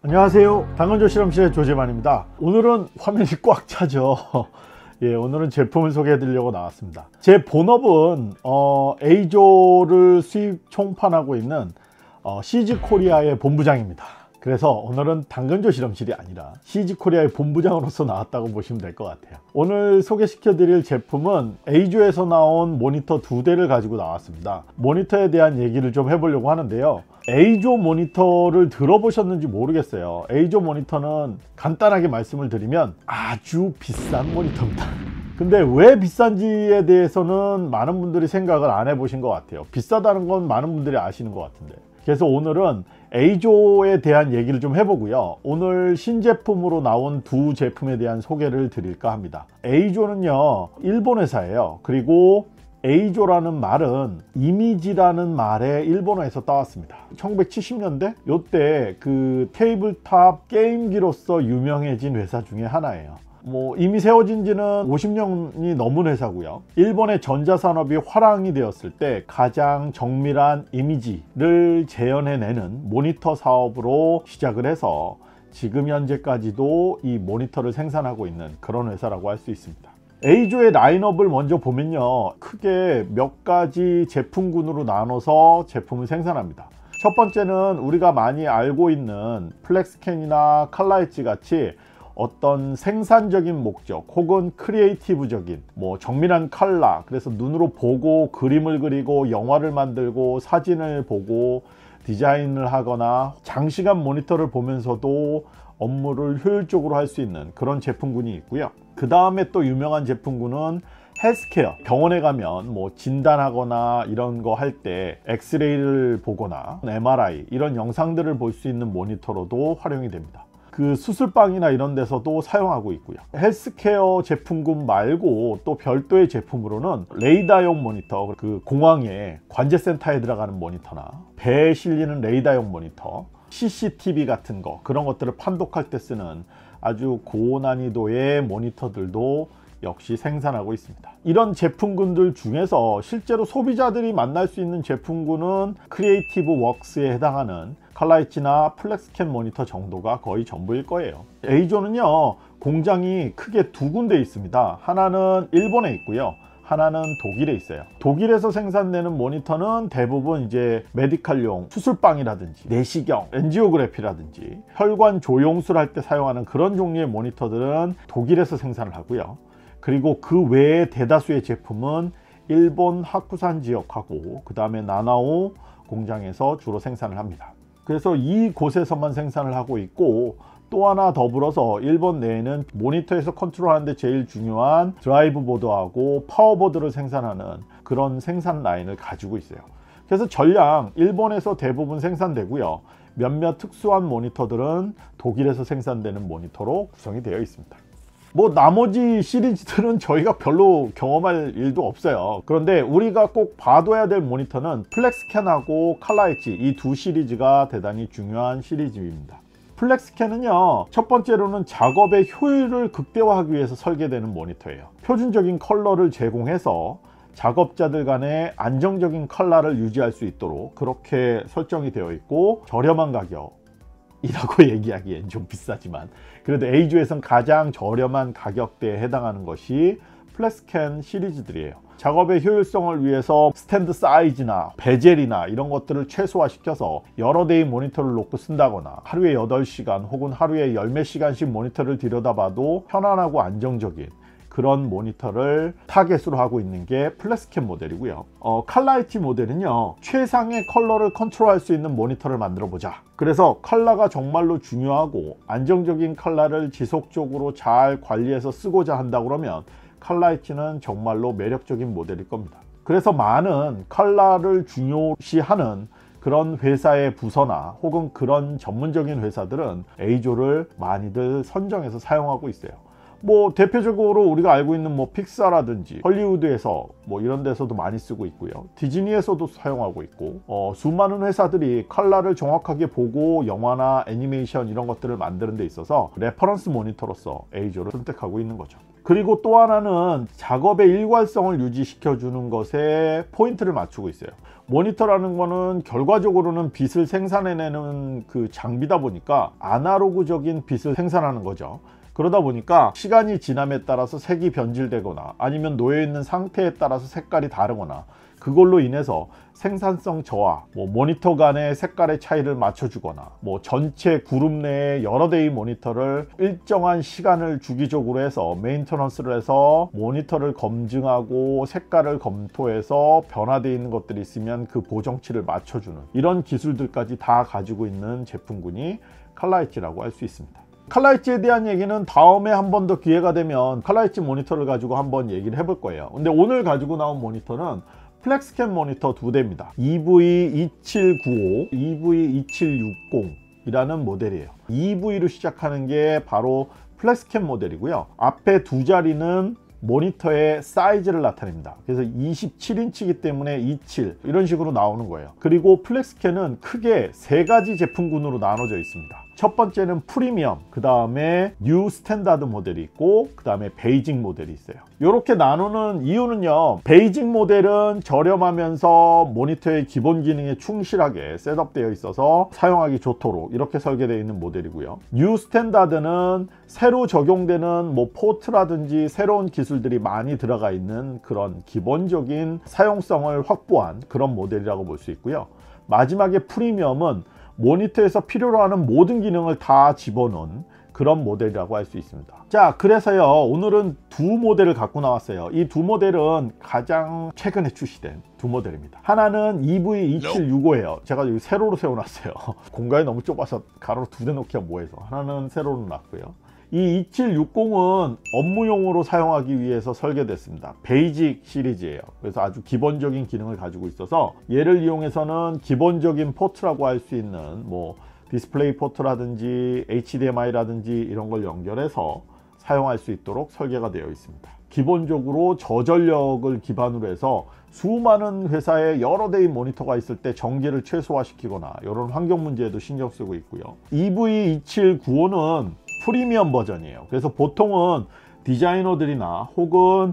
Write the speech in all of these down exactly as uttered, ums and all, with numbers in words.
안녕하세요, 당근조 실험실의 조재만입니다. 오늘은 화면이 꽉 차죠. 예, 오늘은 제품을 소개해 드리려고 나왔습니다. 제 본업은 어, 에이조를 수입 총판하고 있는 어, 씨지코리아의 본부장입니다. 그래서 오늘은 당근조 실험실이 아니라 씨지코리아의 본부장으로서 나왔다고 보시면 될 것 같아요. 오늘 소개시켜 드릴 제품은 에이조에서 나온 모니터 두 대를 가지고 나왔습니다. 모니터에 대한 얘기를 좀 해보려고 하는데요, 에이조 모니터를 들어보셨는지 모르겠어요. 에이조 모니터는 간단하게 말씀을 드리면 아주 비싼 모니터입니다. 근데 왜 비싼지에 대해서는 많은 분들이 생각을 안 해보신 것 같아요. 비싸다는 건 많은 분들이 아시는 것 같은데. 그래서 오늘은 에이조에 대한 얘기를 좀 해보고요, 오늘 신제품으로 나온 두 제품에 대한 소개를 드릴까 합니다. 에이조는요, 일본 회사예요. 그리고 에이조라는 말은 이미지라는 말의 일본어에서 따왔습니다. 천구백칠십 년대 요때 그 테이블탑 게임기로서 유명해진 회사 중에 하나예요. 뭐 이미 세워진 지는 오십 년이 넘은 회사고요. 일본의 전자산업이 화랑이 되었을 때 가장 정밀한 이미지를 재현해내는 모니터 사업으로 시작을 해서 지금 현재까지도 이 모니터를 생산하고 있는 그런 회사라고 할 수 있습니다. 에이조의 라인업을 먼저 보면요, 크게 몇 가지 제품군으로 나눠서 제품을 생산합니다. 첫 번째는 우리가 많이 알고 있는 플렉스캔이나 칼라엣지 같이 어떤 생산적인 목적 혹은 크리에이티브적인 뭐 정밀한 컬러, 그래서 눈으로 보고 그림을 그리고 영화를 만들고 사진을 보고 디자인을 하거나 장시간 모니터를 보면서도 업무를 효율적으로 할 수 있는 그런 제품군이 있고요. 그 다음에 또 유명한 제품군은 헬스케어, 병원에 가면 뭐 진단하거나 이런 거 할 때 엑스레이를 보거나 엠알아이 이런 영상들을 볼 수 있는 모니터로도 활용이 됩니다. 그 수술방이나 이런 데서도 사용하고 있고요. 헬스케어 제품군 말고 또 별도의 제품으로는 레이더용 모니터, 그 공항에 관제센터에 들어가는 모니터나 배에 실리는 레이더용 모니터, 씨씨티비 같은 거, 그런 것들을 판독할 때 쓰는 아주 고난이도의 모니터들도 역시 생산하고 있습니다. 이런 제품군들 중에서 실제로 소비자들이 만날 수 있는 제품군은 크리에이티브 웍스에 해당하는 칼라엣지나 플렉스캔 모니터 정도가 거의 전부일 거예요. 에이조는요, 공장이 크게 두 군데 있습니다. 하나는 일본에 있고요, 하나는 독일에 있어요. 독일에서 생산되는 모니터는 대부분 이제 메디칼용 수술방이라든지 내시경, 엔지오그래피라든지 혈관 조영술 할 때 사용하는 그런 종류의 모니터들은 독일에서 생산을 하고요. 그리고 그 외에 대다수의 제품은 일본 하쿠산 지역하고 그 다음에 나나오 공장에서 주로 생산을 합니다. 그래서 이 곳에서만 생산을 하고 있고, 또 하나 더불어서 일본 내에는 모니터에서 컨트롤하는데 제일 중요한 드라이브 보드하고 파워보드를 생산하는 그런 생산 라인을 가지고 있어요. 그래서 전량 일본에서 대부분 생산되고요, 몇몇 특수한 모니터들은 독일에서 생산되는 모니터로 구성이 되어 있습니다. 뭐 나머지 시리즈들은 저희가 별로 경험할 일도 없어요. 그런데 우리가 꼭 봐둬야 될 모니터는 플렉스캔하고 칼라엣지, 이 두 시리즈가 대단히 중요한 시리즈입니다. 플렉스캔은요, 첫 번째로는 작업의 효율을 극대화하기 위해서 설계되는 모니터예요. 표준적인 컬러를 제공해서 작업자들 간의 안정적인 컬러를 유지할 수 있도록 그렇게 설정이 되어 있고, 저렴한 가격 이라고 얘기하기엔 좀 비싸지만 그래도 에이조에선 가장 저렴한 가격대에 해당하는 것이 플렉스캔 시리즈들이에요. 작업의 효율성을 위해서 스탠드 사이즈나 베젤이나 이런 것들을 최소화시켜서 여러 대의 모니터를 놓고 쓴다거나 하루에 여덟 시간 혹은 하루에 열 몇 시간씩 모니터를 들여다봐도 편안하고 안정적인 그런 모니터를 타겟으로 하고 있는 게 플렉스캔 모델이고요. 어, 칼라엣지 모델은요, 최상의 컬러를 컨트롤할 수 있는 모니터를 만들어 보자. 그래서 컬러가 정말로 중요하고 안정적인 컬러를 지속적으로 잘 관리해서 쓰고자 한다 그러면 칼라엣지는 정말로 매력적인 모델일 겁니다. 그래서 많은 컬러를 중요시하는 그런 회사의 부서나 혹은 그런 전문적인 회사들은 에이조를 많이들 선정해서 사용하고 있어요. 뭐 대표적으로 우리가 알고 있는 뭐 픽사라든지 헐리우드에서 뭐 이런 데서도 많이 쓰고 있고요. 디즈니에서도 사용하고 있고 어, 수많은 회사들이 컬러를 정확하게 보고 영화나 애니메이션 이런 것들을 만드는 데 있어서 레퍼런스 모니터로서 에이조를 선택하고 있는 거죠. 그리고 또 하나는 작업의 일관성을 유지시켜 주는 것에 포인트를 맞추고 있어요. 모니터라는 거는 결과적으로는 빛을 생산해내는 그 장비다 보니까 아날로그적인 빛을 생산하는 거죠. 그러다 보니까 시간이 지남에 따라서 색이 변질되거나 아니면 놓여있는 상태에 따라서 색깔이 다르거나 그걸로 인해서 생산성 저하, 뭐 모니터 간의 색깔의 차이를 맞춰주거나 뭐 전체 그룹 내에 여러 대의 모니터를 일정한 시간을 주기적으로 해서 메인터넌스를 해서 모니터를 검증하고 색깔을 검토해서 변화되어 있는 것들이 있으면 그 보정치를 맞춰주는 이런 기술들까지 다 가지고 있는 제품군이 컬러엣지라고 할 수 있습니다. 컬러엣지에 대한 얘기는 다음에 한 번 더 기회가 되면 컬러엣지 모니터를 가지고 한번 얘기를 해볼 거예요. 근데 오늘 가지고 나온 모니터는 플렉스캠 모니터 두 대입니다. 이브이 이칠구오, 이브이 이칠육공 이라는 모델이에요. 이브이로 시작하는 게 바로 플렉스캠 모델이고요. 앞에 두 자리는 모니터의 사이즈를 나타냅니다. 그래서 이십칠 인치이기 때문에 이십칠 이런 식으로 나오는 거예요. 그리고 플렉스캠은 크게 세 가지 제품군으로 나눠져 있습니다. 첫 번째는 프리미엄, 그 다음에 뉴 스탠다드 모델이 있고 그 다음에 베이직 모델이 있어요. 이렇게 나누는 이유는요, 베이직 모델은 저렴하면서 모니터의 기본 기능에 충실하게 셋업되어 있어서 사용하기 좋도록 이렇게 설계되어 있는 모델이고요. 뉴 스탠다드는 새로 적용되는 뭐 포트라든지 새로운 기술들이 많이 들어가 있는 그런 기본적인 사용성을 확보한 그런 모델이라고 볼 수 있고요. 마지막에 프리미엄은 모니터에서 필요로 하는 모든 기능을 다 집어넣은 그런 모델이라고 할 수 있습니다. 자, 그래서요 오늘은 두 모델을 갖고 나왔어요. 이 두 모델은 가장 최근에 출시된 두 모델입니다. 하나는 이브이 이칠육오예요. 제가 여기 세로로 세워놨어요. 공간이 너무 좁아서 가로로 두 대 놓기가 뭐해서 하나는 세로로 놨고요. 이 이칠육공은 업무용으로 사용하기 위해서 설계됐습니다. 베이직 시리즈예요. 그래서 아주 기본적인 기능을 가지고 있어서 얘를 이용해서는 기본적인 포트라고 할 수 있는 뭐 디스플레이 포트라든지 에이치디엠아이라든지 이런 걸 연결해서 사용할 수 있도록 설계가 되어 있습니다. 기본적으로 저전력을 기반으로 해서 수많은 회사에 여러 대의 모니터가 있을 때 전기를 최소화시키거나 이런 환경 문제에도 신경 쓰고 있고요. 이브이 이칠구오는 프리미엄 버전이에요. 그래서 보통은 디자이너들이나 혹은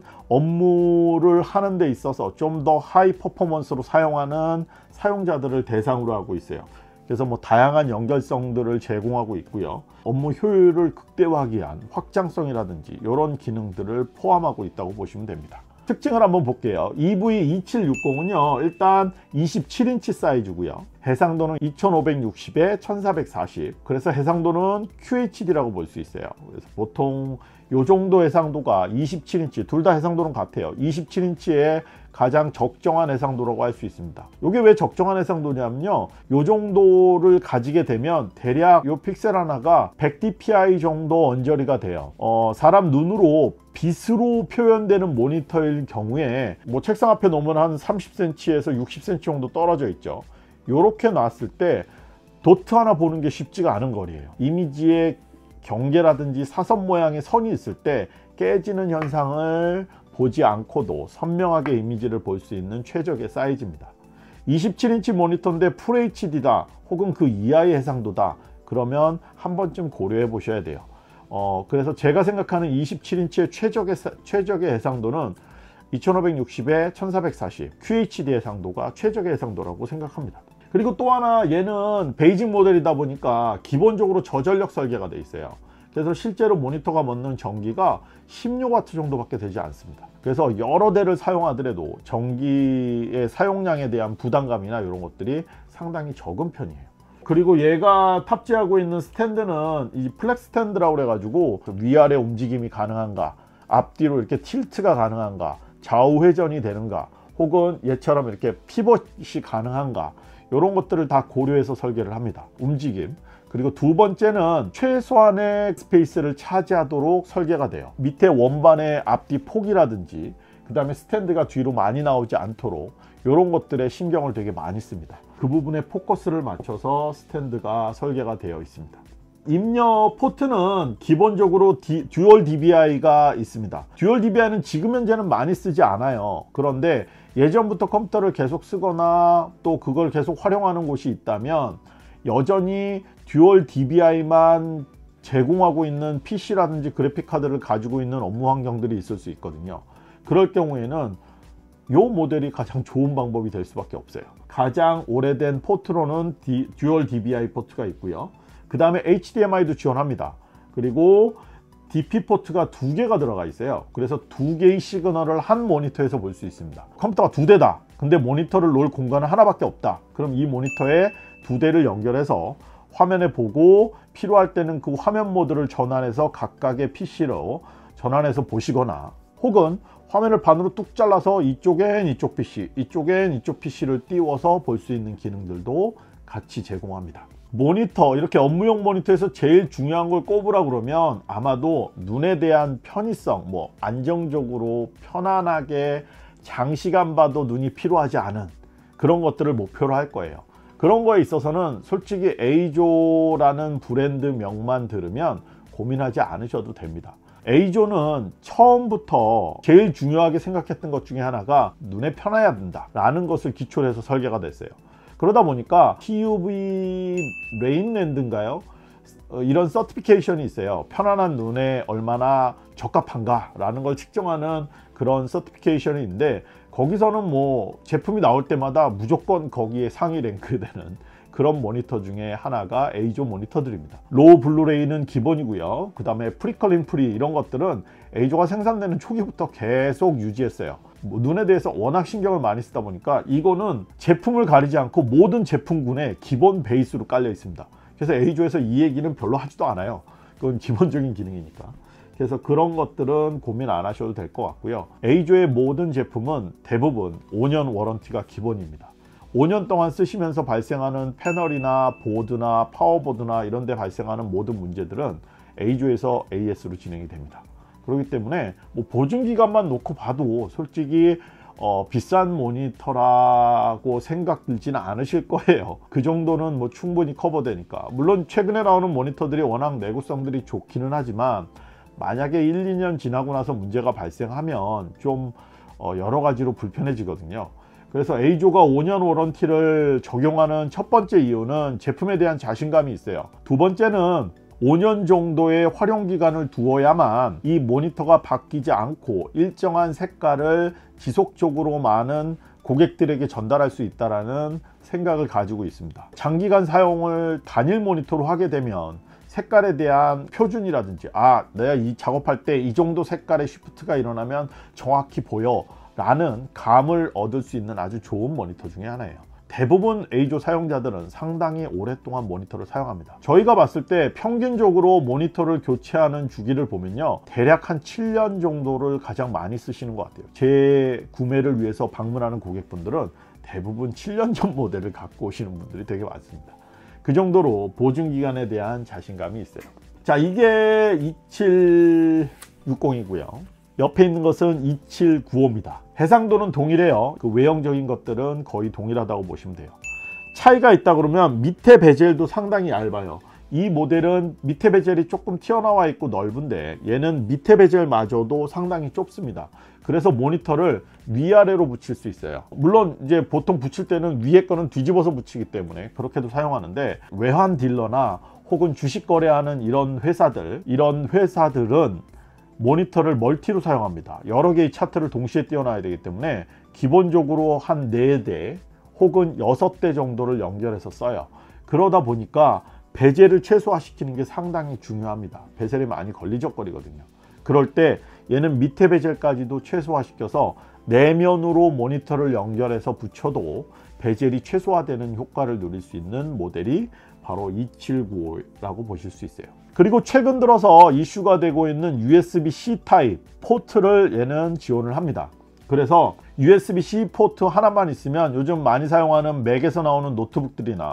업무를 하는 데 있어서 좀 더 하이 퍼포먼스로 사용하는 사용자들을 대상으로 하고 있어요. 그래서 뭐 다양한 연결성들을 제공하고 있고요. 업무 효율을 극대화하기 위한 확장성이라든지 이런 기능들을 포함하고 있다고 보시면 됩니다. 특징을 한번 볼게요. 이브이 이칠육공은요 일단 이십칠 인치 사이즈고요. 해상도는 이천오백육십에 천사백사십, 그래서 해상도는 큐에이치디라고 볼 수 있어요. 그래서 보통 요 정도 해상도가 이십칠 인치, 둘 다 해상도는 같아요. 이십칠 인치의 가장 적정한 해상도라고 할 수 있습니다. 이게 왜 적정한 해상도냐면요, 요 정도를 가지게 되면 대략 요 픽셀 하나가 백 디피아이 정도 언저리가 돼요. 어, 사람 눈으로 빛으로 표현되는 모니터일 경우에 뭐 책상 앞에 놓으면 한 삼십 센티미터에서 육십 센티미터 정도 떨어져 있죠. 요렇게 놨을 때 도트 하나 보는 게 쉽지가 않은 거리예요. 이미지의 경계라든지 사선 모양의 선이 있을 때 깨지는 현상을 보지 않고도 선명하게 이미지를 볼 수 있는 최적의 사이즈입니다. 이십칠 인치 모니터인데 풀에이치디다 혹은 그 이하의 해상도다 그러면 한 번쯤 고려해 보셔야 돼요. 어, 그래서 제가 생각하는 이십칠 인치의 최적의, 최적의 해상도는 이천오백육십에 천사백사십, 큐에이치디 해상도가 최적의 해상도라고 생각합니다. 그리고 또 하나, 얘는 베이직 모델이다 보니까 기본적으로 저전력 설계가 되어 있어요. 그래서 실제로 모니터가 먹는 전기가 십육 와트 정도밖에 되지 않습니다. 그래서 여러 대를 사용하더라도 전기의 사용량에 대한 부담감이나 이런 것들이 상당히 적은 편이에요. 그리고 얘가 탑재하고 있는 스탠드는 이 플렉스 스탠드라고 그래가지고 위아래 움직임이 가능한가, 앞뒤로 이렇게 틸트가 가능한가, 좌우 회전이 되는가, 혹은 얘처럼 이렇게 피벗이 가능한가, 이런 것들을 다 고려해서 설계를 합니다. 움직임. 그리고 두 번째는 최소한의 스페이스를 차지하도록 설계가 돼요. 밑에 원반의 앞뒤 폭이라든지 그 다음에 스탠드가 뒤로 많이 나오지 않도록 이런 것들에 신경을 되게 많이 씁니다. 그 부분에 포커스를 맞춰서 스탠드가 설계가 되어 있습니다. 입력 포트는 기본적으로 디, 듀얼 디비아이가 있습니다. 듀얼 디비아이는 지금 현재는 많이 쓰지 않아요. 그런데 예전부터 컴퓨터를 계속 쓰거나 또 그걸 계속 활용하는 곳이 있다면 여전히 듀얼 디비아이만 제공하고 있는 피시라든지 그래픽카드를 가지고 있는 업무 환경들이 있을 수 있거든요. 그럴 경우에는 이 모델이 가장 좋은 방법이 될 수밖에 없어요. 가장 오래된 포트로는 디, 듀얼 디비아이 포트가 있고요. 그 다음에 에이치디엠아이도 지원합니다. 그리고 디피 포트가 두 개가 들어가 있어요. 그래서 두 개의 시그널을 한 모니터에서 볼 수 있습니다. 컴퓨터가 두 대다. 근데 모니터를 놓을 공간은 하나밖에 없다. 그럼 이 모니터에 두 대를 연결해서 화면에 보고 필요할 때는 그 화면 모드를 전환해서 각각의 피시로 전환해서 보시거나, 혹은 화면을 반으로 뚝 잘라서 이쪽엔 이쪽 피시, 이쪽엔 이쪽 피시를 띄워서 볼 수 있는 기능들도 같이 제공합니다. 모니터, 이렇게 업무용 모니터에서 제일 중요한 걸 꼽으라 그러면 아마도 눈에 대한 편의성, 뭐 안정적으로 편안하게 장시간 봐도 눈이 피로하지 않은 그런 것들을 목표로 할 거예요. 그런 거에 있어서는 솔직히 에이조라는 브랜드 명만 들으면 고민하지 않으셔도 됩니다. 에이조는 처음부터 제일 중요하게 생각했던 것 중에 하나가 눈에 편해야 된다 라는 것을 기초로 해서 설계가 됐어요. 그러다 보니까 티유브이 레인랜드인가요? 어, 이런 서티피케이션이 있어요. 편안한 눈에 얼마나 적합한가 라는 걸 측정하는 그런 서티피케이션이 있는데, 거기서는 뭐 제품이 나올 때마다 무조건 거기에 상위 랭크되는 그런 모니터 중에 하나가 에이조 모니터들입니다. 로우 블루레이는 기본이고요. 그 다음에 프리컬링 프리 이런 것들은 에이조가 생산되는 초기부터 계속 유지했어요. 뭐 눈에 대해서 워낙 신경을 많이 쓰다 보니까 이거는 제품을 가리지 않고 모든 제품군에 기본 베이스로 깔려 있습니다. 그래서 에이조에서 이 얘기는 별로 하지도 않아요. 그건 기본적인 기능이니까. 그래서 그런 것들은 고민 안 하셔도 될 것 같고요. 에이조의 모든 제품은 대부분 오 년 워런티가 기본입니다. 오 년 동안 쓰시면서 발생하는 패널이나 보드나 파워보드나 이런 데 발생하는 모든 문제들은 에이조에서 에이에스로 진행이 됩니다. 그렇기 때문에 뭐 보증기간만 놓고 봐도 솔직히 어, 비싼 모니터라고 생각 들지는 않으실 거예요. 그 정도는 뭐 충분히 커버되니까. 물론 최근에 나오는 모니터들이 워낙 내구성들이 좋기는 하지만 만약에 일, 이 년 지나고 나서 문제가 발생하면 좀 어, 여러 가지로 불편해지거든요. 그래서 에이조가 오 년 워런티를 적용하는 첫 번째 이유는 제품에 대한 자신감이 있어요. 두 번째는 오 년 정도의 활용 기간을 두어야만 이 모니터가 바뀌지 않고 일정한 색깔을 지속적으로 많은 고객들에게 전달할 수 있다는 생각을 가지고 있습니다. 장기간 사용을 단일 모니터로 하게 되면 색깔에 대한 표준이라든지, 아 내가 이 작업할 때 이 정도 색깔의 쉬프트가 일어나면 정확히 보여 라는 감을 얻을 수 있는 아주 좋은 모니터 중에 하나예요. 대부분 에이조 사용자들은 상당히 오랫동안 모니터를 사용합니다. 저희가 봤을 때 평균적으로 모니터를 교체하는 주기를 보면요, 대략 한 칠 년 정도를 가장 많이 쓰시는 것 같아요. 제 구매를 위해서 방문하는 고객분들은 대부분 칠 년 전 모델을 갖고 오시는 분들이 되게 많습니다. 그 정도로 보증기간에 대한 자신감이 있어요. 자, 이게 이칠육공이고요 옆에 있는 것은 이칠구오입니다 해상도는 동일해요. 그 외형적인 것들은 거의 동일하다고 보시면 돼요. 차이가 있다 그러면 밑에 베젤도 상당히 얇아요. 이 모델은 밑에 베젤이 조금 튀어나와 있고 넓은데 얘는 밑에 베젤마저도 상당히 좁습니다. 그래서 모니터를 위아래로 붙일 수 있어요. 물론 이제 보통 붙일 때는 위에 거는 뒤집어서 붙이기 때문에 그렇게도 사용하는데, 외환 딜러나 혹은 주식 거래하는 이런 회사들 이런 회사들은 모니터를 멀티로 사용합니다. 여러 개의 차트를 동시에 띄워놔야 되기 때문에 기본적으로 한 네 대 혹은 여섯 대 정도를 연결해서 써요. 그러다 보니까 베젤을 최소화시키는 게 상당히 중요합니다. 베젤이 많이 걸리적거리거든요. 그럴 때 얘는 밑에 베젤까지도 최소화시켜서 내면으로 모니터를 연결해서 붙여도 베젤이 최소화되는 효과를 누릴 수 있는 모델이 바로 이칠구오라고 보실 수 있어요. 그리고 최근 들어서 이슈가 되고 있는 유에스비-C 타입 포트를 얘는 지원을 합니다. 그래서 유에스비-C 포트 하나만 있으면 요즘 많이 사용하는 맥에서 나오는 노트북들이나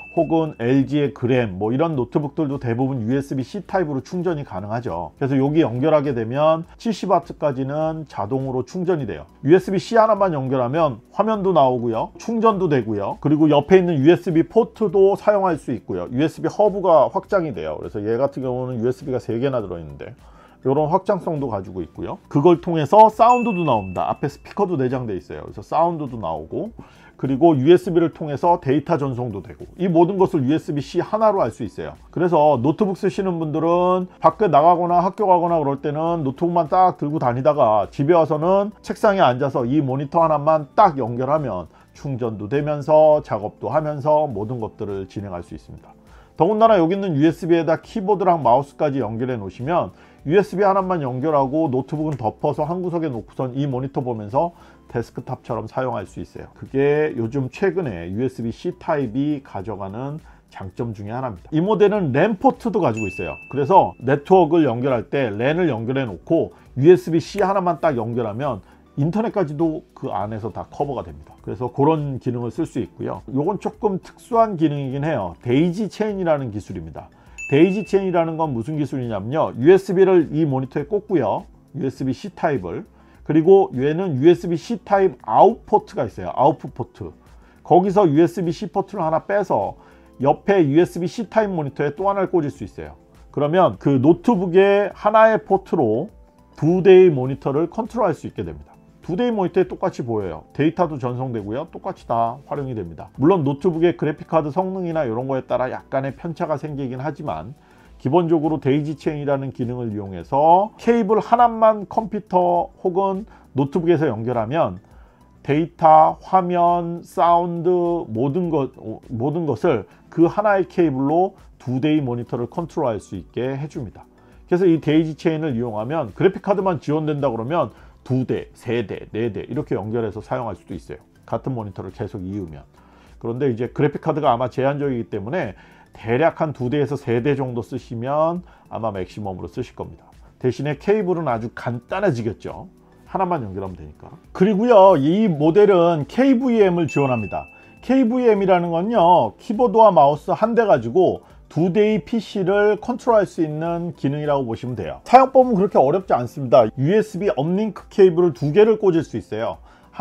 혹은 엘지의 그램 뭐 이런 노트북들도 대부분 유에스비-C 타입으로 충전이 가능하죠. 그래서 여기 연결하게 되면 칠십 와트까지는 자동으로 충전이 돼요. 유에스비-C 하나만 연결하면 화면도 나오고요, 충전도 되고요, 그리고 옆에 있는 유에스비 포트도 사용할 수 있고요. 유에스비 허브가 확장이 돼요. 그래서 얘 같은 경우는 유에스비가 세 개나 들어있는데 이런 확장성도 가지고 있고요. 그걸 통해서 사운드도 나옵니다. 앞에 스피커도 내장되어 있어요. 그래서 사운드도 나오고, 그리고 유에스비를 통해서 데이터 전송도 되고, 이 모든 것을 유에스비-C 하나로 할 수 있어요. 그래서 노트북 쓰시는 분들은 밖에 나가거나 학교 가거나 그럴 때는 노트북만 딱 들고 다니다가 집에 와서는 책상에 앉아서 이 모니터 하나만 딱 연결하면 충전도 되면서 작업도 하면서 모든 것들을 진행할 수 있습니다. 더군다나 여기 있는 유에스비에다 키보드랑 마우스까지 연결해 놓으시면 유에스비 하나만 연결하고 노트북은 덮어서 한 구석에 놓고선 이 모니터 보면서 데스크탑처럼 사용할 수 있어요. 그게 요즘 최근에 유에스비-C 타입이 가져가는 장점 중에 하나입니다. 이 모델은 랜 포트도 가지고 있어요. 그래서 네트워크를 연결할 때 랜을 연결해 놓고 유에스비-C 하나만 딱 연결하면 인터넷까지도 그 안에서 다 커버가 됩니다. 그래서 그런 기능을 쓸 수 있고요. 요건 조금 특수한 기능이긴 해요. 데이지 체인이라는 기술입니다. 데이지 체인이라는 건 무슨 기술이냐면요, 유에스비를 이 모니터에 꽂고요, 유에스비-C 타입을, 그리고 얘는 유에스비-C 타입 아웃 포트가 있어요. 아웃풋 포트. 거기서 유에스비-C 포트를 하나 빼서 옆에 유에스비-C 타입 모니터에 또 하나를 꽂을 수 있어요. 그러면 그 노트북의 하나의 포트로 두 대의 모니터를 컨트롤할 수 있게 됩니다. 두 대의 모니터에 똑같이 보여요. 데이터도 전송되고요, 똑같이 다 활용이 됩니다. 물론 노트북의 그래픽카드 성능이나 이런 거에 따라 약간의 편차가 생기긴 하지만 기본적으로 데이지 체인이라는 기능을 이용해서 케이블 하나만 컴퓨터 혹은 노트북에서 연결하면 데이터, 화면, 사운드 모든 것, 모든 것을 그 하나의 케이블로 두 대의 모니터를 컨트롤할 수 있게 해줍니다. 그래서 이 데이지 체인을 이용하면 그래픽카드만 지원된다 그러면 두 대, 세 대, 네 대 이렇게 연결해서 사용할 수도 있어요. 같은 모니터를 계속 이으면. 그런데 이제 그래픽카드가 아마 제한적이기 때문에 대략 한 두 대에서 세 대 정도 쓰시면 아마 맥시멈으로 쓰실 겁니다. 대신에 케이블은 아주 간단해지겠죠. 하나만 연결하면 되니까. 그리고요, 이 모델은 케이브이엠을 지원합니다. 케이브이엠이라는 건요, 키보드와 마우스 한 대 가지고 두 대의 피시를 컨트롤할 수 있는 기능이라고 보시면 돼요. 사용법은 그렇게 어렵지 않습니다. 유에스비 업링크 케이블을 두 개를 꽂을 수 있어요.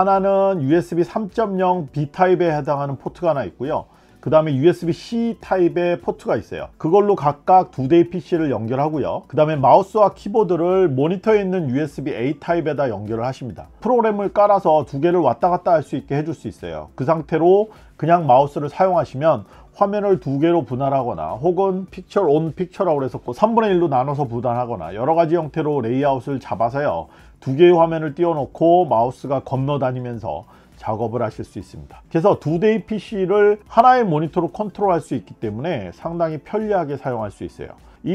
하나는 유에스비 삼 점 영 B 타입에 해당하는 포트가 하나 있고요, 그 다음에 유에스비-C 타입의 포트가 있어요. 그걸로 각각 두 대의 피시를 연결하고요, 그 다음에 마우스와 키보드를 모니터에 있는 유에스비-A 타입에다 연결을 하십니다. 프로그램을 깔아서 두 개를 왔다 갔다 할 수 있게 해줄 수 있어요. 그 상태로 그냥 마우스를 사용하시면 화면을 두 개로 분할하거나 혹은 픽처 온 픽처라고 해서 삼분의 일로 나눠서 분할하거나 여러 가지 형태로 레이아웃을 잡아서요, 두 개의 화면을 띄워놓고 마우스가 건너 다니면서 작업을 하실 수 있습니다. 그래서 두 대의 피시를 하나의 모니터로 컨트롤할 수 있기 때문에 상당히 편리하게 사용할 수 있어요.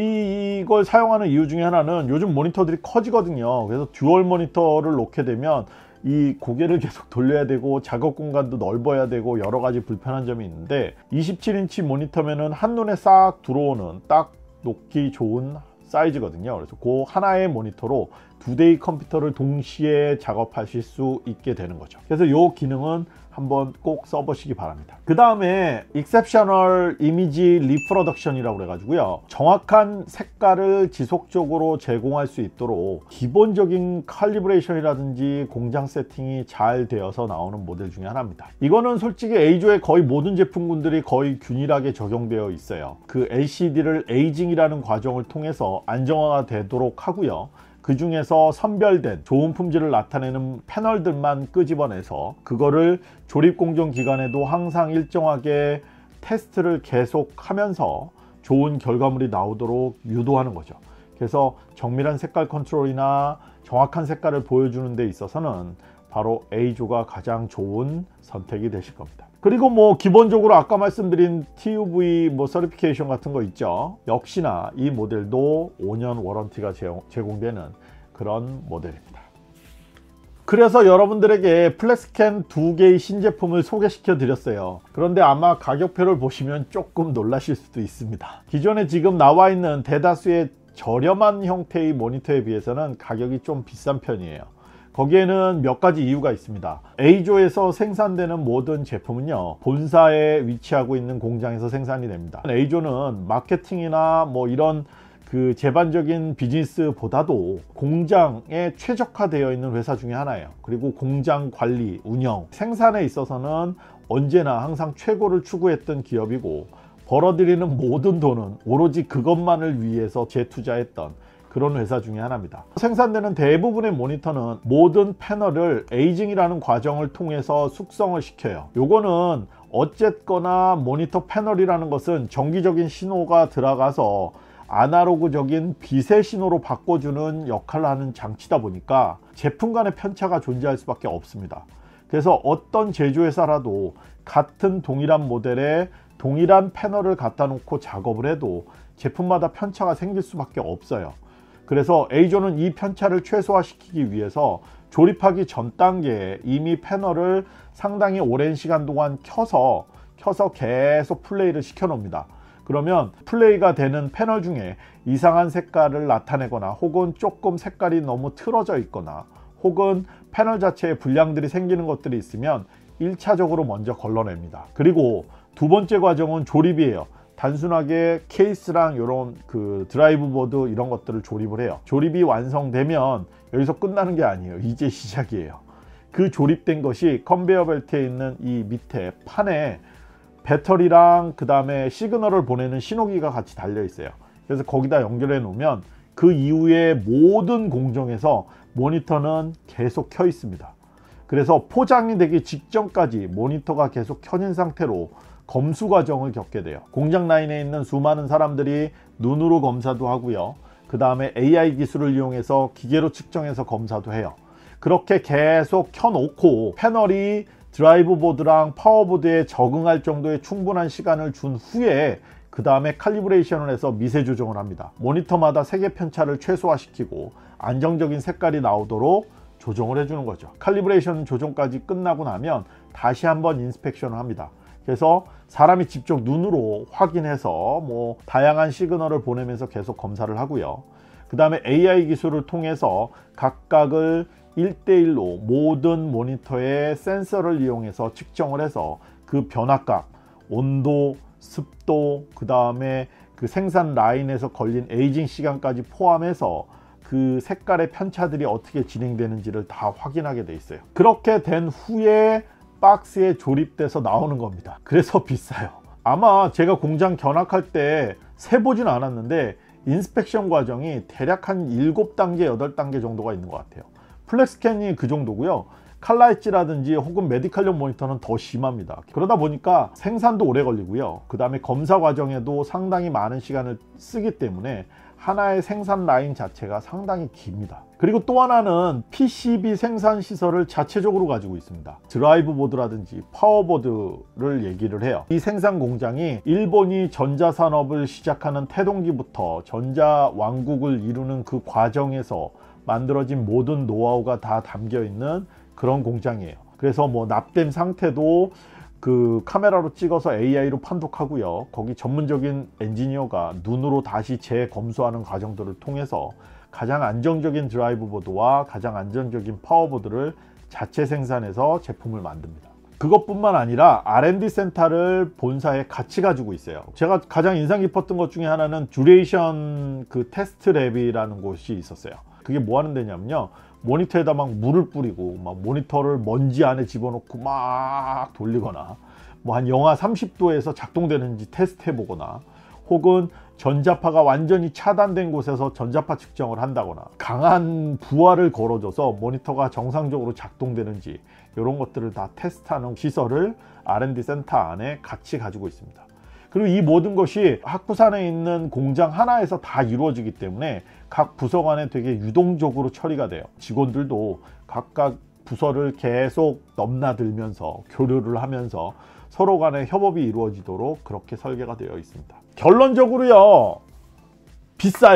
이, 이걸 사용하는 이유 중에 하나는 요즘 모니터들이 커지거든요. 그래서 듀얼 모니터를 놓게 되면 이 고개를 계속 돌려야 되고 작업 공간도 넓어야 되고 여러 가지 불편한 점이 있는데, 이십칠 인치 모니터면은 한눈에 싹 들어오는 딱 놓기 좋은 사이즈거든요. 그래서 그 하나의 모니터로 두 대의 컴퓨터를 동시에 작업하실 수 있게 되는 거죠. 그래서 이 기능은 한번 꼭 써보시기 바랍니다. 그 다음에 Exceptional Image Reproduction 이라고 그래가지고요, 정확한 색깔을 지속적으로 제공할 수 있도록 기본적인 칼리브레이션이라든지 공장 세팅이 잘 되어서 나오는 모델 중에 하나입니다. 이거는 솔직히 에이조의 거의 모든 제품군들이 거의 균일하게 적용되어 있어요. 그 엘시디를 에이징이라는 과정을 통해서 안정화가 되도록 하고요, 그 중에서 선별된 좋은 품질을 나타내는 패널들만 끄집어내서 그거를 조립 공정 기간에도 항상 일정하게 테스트를 계속 하면서 좋은 결과물이 나오도록 유도하는 거죠. 그래서 정밀한 색깔 컨트롤이나 정확한 색깔을 보여주는 데 있어서는 바로 에이조가 가장 좋은 선택이 되실 겁니다. 그리고 뭐 기본적으로 아까 말씀드린 티유브이 뭐 서티피케이션 같은 거 있죠. 역시나 이 모델도 오 년 워런티가 제공되는 그런 모델입니다. 그래서 여러분들에게 플렉스캔 두 개의 신제품을 소개시켜 드렸어요. 그런데 아마 가격표를 보시면 조금 놀라실 수도 있습니다. 기존에 지금 나와 있는 대다수의 저렴한 형태의 모니터에 비해서는 가격이 좀 비싼 편이에요. 거기에는 몇 가지 이유가 있습니다. A조에서 생산되는 모든 제품은요, 본사에 위치하고 있는 공장에서 생산이 됩니다. A조는 마케팅이나 뭐 이런 그 제반적인 비즈니스보다도 공장에 최적화되어 있는 회사 중에 하나예요. 그리고 공장 관리, 운영, 생산에 있어서는 언제나 항상 최고를 추구했던 기업이고, 벌어들이는 모든 돈은 오로지 그것만을 위해서 재투자했던 그런 회사 중에 하나입니다. 생산되는 대부분의 모니터는 모든 패널을 에이징이라는 과정을 통해서 숙성을 시켜요. 요거는 어쨌거나 모니터 패널이라는 것은 정기적인 신호가 들어가서 아날로그적인 빛의 신호로 바꿔주는 역할을 하는 장치다 보니까 제품 간의 편차가 존재할 수밖에 없습니다. 그래서 어떤 제조회사라도 같은 동일한 모델에 동일한 패널을 갖다 놓고 작업을 해도 제품마다 편차가 생길 수밖에 없어요. 그래서 A조는 이 편차를 최소화시키기 위해서 조립하기 전 단계에 이미 패널을 상당히 오랜 시간 동안 켜서 켜서 계속 플레이를 시켜 놓습니다. 그러면 플레이가 되는 패널 중에 이상한 색깔을 나타내거나, 혹은 조금 색깔이 너무 틀어져 있거나, 혹은 패널 자체에 불량들이 생기는 것들이 있으면 일 차적으로 먼저 걸러냅니다. 그리고 두 번째 과정은 조립이에요. 단순하게 케이스랑 이런 그 드라이브 보드 이런 것들을 조립을 해요. 조립이 완성되면 여기서 끝나는 게 아니에요. 이제 시작이에요. 그 조립된 것이 컨베이어 벨트에 있는 이 밑에 판에 배터리랑 그 다음에 시그널을 보내는 신호기가 같이 달려 있어요. 그래서 거기다 연결해 놓으면 그 이후에 모든 공정에서 모니터는 계속 켜 있습니다. 그래서 포장이 되기 직전까지 모니터가 계속 켜진 상태로 검수 과정을 겪게 돼요. 공장 라인에 있는 수많은 사람들이 눈으로 검사도 하고요, 그 다음에 에이아이 기술을 이용해서 기계로 측정해서 검사도 해요. 그렇게 계속 켜놓고 패널이 드라이브 보드랑 파워보드에 적응할 정도의 충분한 시간을 준 후에 그 다음에 칼리브레이션을 해서 미세 조정을 합니다. 모니터마다 색의 편차를 최소화시키고 안정적인 색깔이 나오도록 조정을 해주는 거죠. 칼리브레이션 조정까지 끝나고 나면 다시 한번 인스펙션을 합니다. 그래서 사람이 직접 눈으로 확인해서 뭐 다양한 시그널을 보내면서 계속 검사를 하고요. 그 다음에 에이아이 기술을 통해서 각각을 일 대 일로 모든 모니터의 센서를 이용해서 측정을 해서 그 변화값, 온도, 습도, 그 다음에 그 생산 라인에서 걸린 에이징 시간까지 포함해서 그 색깔의 편차들이 어떻게 진행되는지를 다 확인하게 돼 있어요. 그렇게 된 후에 박스에 조립돼서 나오는 겁니다. 그래서 비싸요. 아마 제가 공장 견학할 때 세보진 않았는데 인스펙션 과정이 대략 한 일곱 단계, 여덟 단계 정도가 있는 것 같아요. 플렉스캔이 그 정도고요. 칼라엣지라든지 혹은 메디칼용 모니터는 더 심합니다. 그러다 보니까 생산도 오래 걸리고요. 그 다음에 검사 과정에도 상당히 많은 시간을 쓰기 때문에 하나의 생산 라인 자체가 상당히 깁니다. 그리고 또 하나는 피시비 생산 시설을 자체적으로 가지고 있습니다. 드라이브 보드라든지 파워보드를 얘기를 해요. 이 생산 공장이 일본이 전자산업을 시작하는 태동기부터 전자 왕국을 이루는 그 과정에서 만들어진 모든 노하우가 다 담겨 있는 그런 공장이에요. 그래서 뭐 납땜 상태도 그 카메라로 찍어서 에이아이로 판독하고요. 거기 전문적인 엔지니어가 눈으로 다시 재검수하는 과정들을 통해서 가장 안정적인 드라이브 보드와 가장 안정적인 파워보드를 자체 생산해서 제품을 만듭니다. 그것뿐만 아니라 알 앤 디 센터를 본사에 같이 가지고 있어요. 제가 가장 인상 깊었던 것 중에 하나는 듀레이션 그 테스트 랩이라는 곳이 있었어요. 그게 뭐 하는 데냐면요, 모니터에다 막 물을 뿌리고 막 모니터를 먼지 안에 집어넣고 막 돌리거나, 뭐 한 영하 삼십 도에서 작동되는지 테스트 해보거나, 혹은 전자파가 완전히 차단된 곳에서 전자파 측정을 한다거나, 강한 부하를 걸어줘서 모니터가 정상적으로 작동되는지 이런 것들을 다 테스트하는 시설을 알 앤 디 센터 안에 같이 가지고 있습니다. 그리고 이 모든 것이 학부산에 있는 공장 하나에서 다 이루어지기 때문에 각 부서 간에 되게 유동적으로 처리가 돼요. 직원들도 각각 부서를 계속 넘나들면서 교류를 하면서 서로 간에 협업이 이루어지도록 그렇게 설계가 되어 있습니다. 결론적으로요, 비싸요.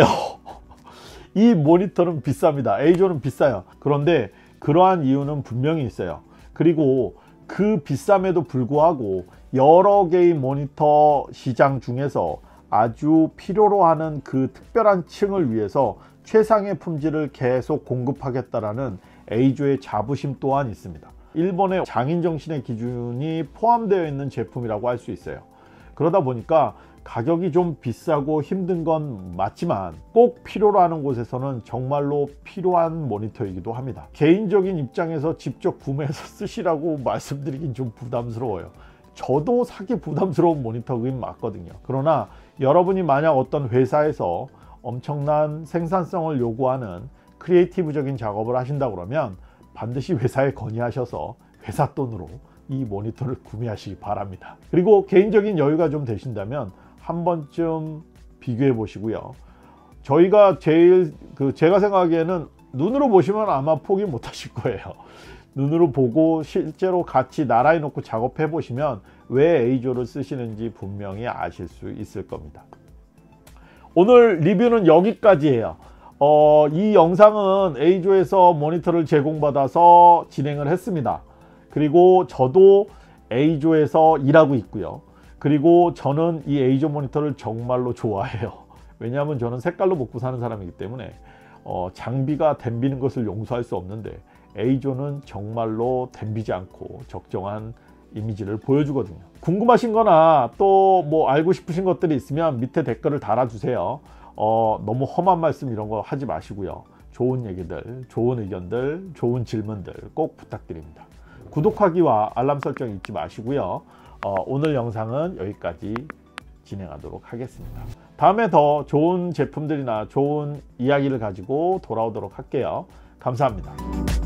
이 모니터는 비쌉니다. A조는 비싸요. 그런데 그러한 이유는 분명히 있어요. 그리고 그 비쌈에도 불구하고 여러 개의 모니터 시장 중에서 아주 필요로 하는 그 특별한 층을 위해서 최상의 품질을 계속 공급하겠다라는 에이조의 자부심 또한 있습니다. 일본의 장인 정신의 기준이 포함되어 있는 제품이라고 할 수 있어요. 그러다 보니까 가격이 좀 비싸고 힘든 건 맞지만 꼭 필요로 하는 곳에서는 정말로 필요한 모니터이기도 합니다. 개인적인 입장에서 직접 구매해서 쓰시라고 말씀드리긴 좀 부담스러워요. 저도 사기 부담스러운 모니터긴 맞거든요. 그러나 여러분이 만약 어떤 회사에서 엄청난 생산성을 요구하는 크리에이티브적인 작업을 하신다 그러면 반드시 회사에 건의하셔서 회사 돈으로 이 모니터를 구매하시기 바랍니다. 그리고 개인적인 여유가 좀 되신다면 한 번쯤 비교해 보시고요. 저희가 제일 그 제가 생각하기에는 눈으로 보시면 아마 포기 못 하실 거예요. 눈으로 보고 실제로 같이 나란히 놓고 작업해 보시면 왜 에이조를 쓰시는지 분명히 아실 수 있을 겁니다. 오늘 리뷰는 여기까지예요. 어, 이 영상은 에이조에서 모니터를 제공받아서 진행을 했습니다. 그리고 저도 에이조에서 일하고 있고요. 그리고 저는 이 에이조 모니터를 정말로 좋아해요. 왜냐하면 저는 색깔로 먹고 사는 사람이기 때문에 어, 장비가 댐비는 것을 용서할 수 없는데 에이조는 정말로 댐비지 않고 적정한 이미지를 보여주거든요. 궁금하신 거나 또 뭐 알고 싶으신 것들이 있으면 밑에 댓글을 달아주세요. 어, 너무 험한 말씀 이런 거 하지 마시고요. 좋은 얘기들, 좋은 의견들, 좋은 질문들 꼭 부탁드립니다. 구독하기와 알람 설정 잊지 마시고요. 어, 오늘 영상은 여기까지 진행하도록 하겠습니다. 다음에 더 좋은 제품들이나 좋은 이야기를 가지고 돌아오도록 할게요. 감사합니다.